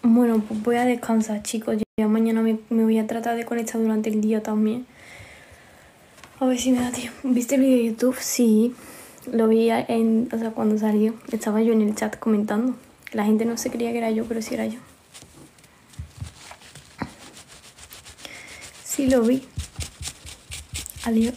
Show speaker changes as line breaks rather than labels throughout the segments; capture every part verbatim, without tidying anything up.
Bueno, pues voy a descansar, chicos. Yo ya mañana me, me voy a tratar de conectar durante el día también. A ver si me da tiempo. ¿Viste el vídeo de YouTube? Sí. Lo vi en, o sea, cuando salió. Estaba yo en el chat comentando. La gente no se creía que era yo, pero sí era yo. Sí lo vi. Adiós.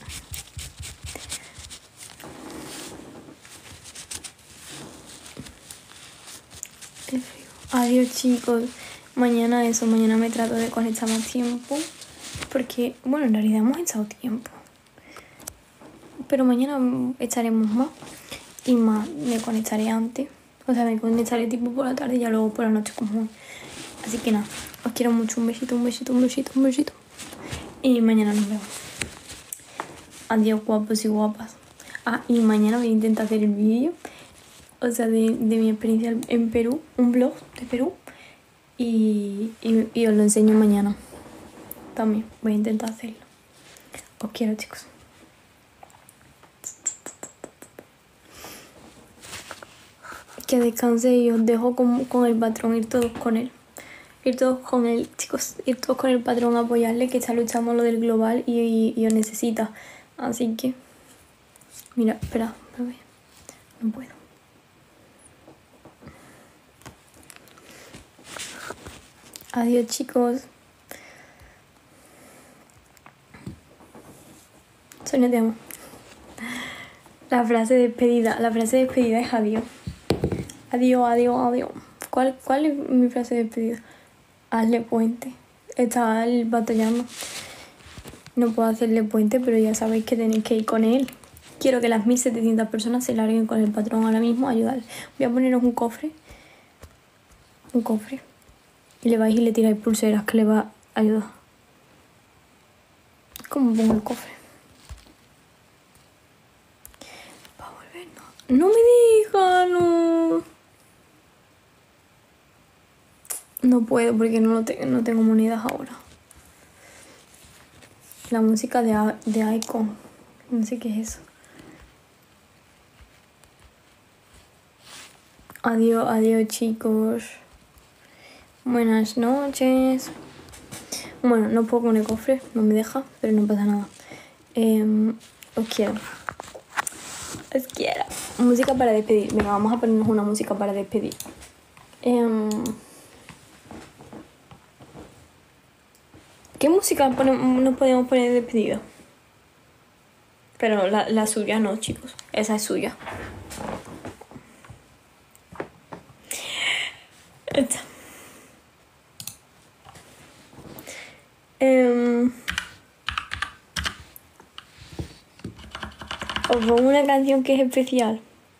Adiós, chicos. Mañana eso, mañana me trato de conectar más tiempo. Porque, bueno, en realidad hemos echado tiempo. Pero mañana echaremos más. Y más, me conectaré antes. O sea, me conectaré tipo por la tarde y ya luego por la noche como hoy. Así que nada, os quiero mucho. Un besito, un besito, un besito, un besito. Y mañana nos vemos. Adiós, guapos y guapas. Ah, y mañana voy a intentar hacer el vídeo. O sea, de, de mi experiencia en Perú. Un vlog de Perú. Y, y, y os lo enseño mañana. También voy a intentar hacerlo. Os quiero, chicos. Que descanse y os dejo con, con el patrón, ir todos con él. Ir todos con él, chicos. Ir todos con el patrón a apoyarle, que está luchando lo del global y, y, y os necesita. Así que... Mira, espera, a ver. No puedo. Adiós, chicos. Sonia, te amo. La frase de despedida. La frase de despedida es adiós. Adiós, adiós, adiós. ¿Cuál, cuál es mi frase de despedida? Hazle puente. Está batallando. No puedo hacerle puente, pero ya sabéis que tenéis que ir con él. Quiero que las mil setecientas personas se larguen con el patrón ahora mismo a ayudar. Voy a poneros un cofre. Un cofre. Y le vais y le tiráis pulseras que le va a ayudar. ¿Cómo pongo el cofre? Para volver, no. No me diga, no. No puedo porque no, lo te no tengo monedas ahora. La música de, de Icon. No sé qué es eso. Adiós, adiós, chicos. Buenas noches. Bueno, no puedo poner cofre, no me deja, pero no pasa nada. Eh, os quiero. Os quiero. Música para despedir. Venga, vamos a ponernos una música para despedir. Eh, ¿Qué música nos podemos poner de despedida? Pero la, la suya no, chicos. Esa es suya. Esta. Eh, os pongo una canción que es especial.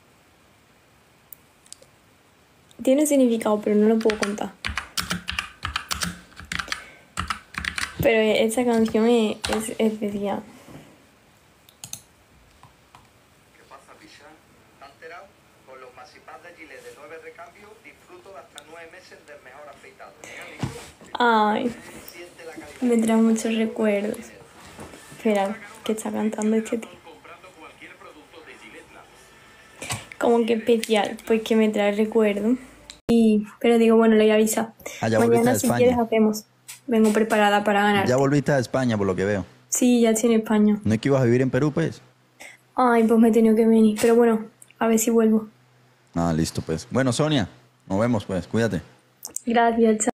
Tiene significado, pero no lo puedo contar. Pero esta canción es, es especial.
¿Qué pasa, picha? ¿Te has enterado? Con los Maxipad de Gillette de nueve recambios disfruto de hasta nueve meses del mejor afeitado.
Ay, me trae muchos recuerdos. Espera, que está cantando este tío. Como que especial, pues que me trae recuerdos. Y, pero digo, bueno, le voy a avisar.
Ah, ya volviste
mañana,
a
si
España.
quieres, hacemos. Vengo preparada para ganar.
Ya volviste a España, por lo que veo.
Sí, ya estoy en España.
¿No es que ibas a vivir en Perú, pues?
Ay, pues me he tenido que venir. Pero bueno, a ver si vuelvo.
Ah, listo, pues. Bueno, Sonia, nos vemos, pues. Cuídate.
Gracias, chao.